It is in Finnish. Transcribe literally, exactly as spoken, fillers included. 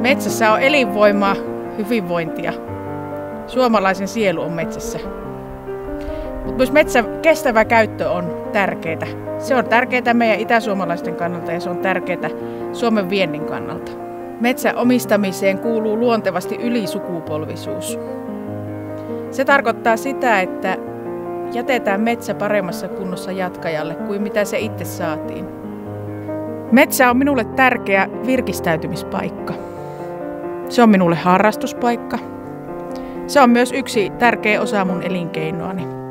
Metsässä on elinvoimaa, hyvinvointia. Suomalaisen sielu on metsässä. Mutta myös metsän kestävä käyttö on tärkeää. Se on tärkeää meidän itäsuomalaisten kannalta ja se on tärkeää Suomen viennin kannalta. Metsän omistamiseen kuuluu luontevasti ylisukupolvisuus. Se tarkoittaa sitä, että jätetään metsä paremmassa kunnossa jatkajalle kuin mitä se itse saatiin. Metsä on minulle tärkeä virkistäytymispaikka. Se on minulle harrastuspaikka. Se on myös yksi tärkeä osa mun elinkeinoani.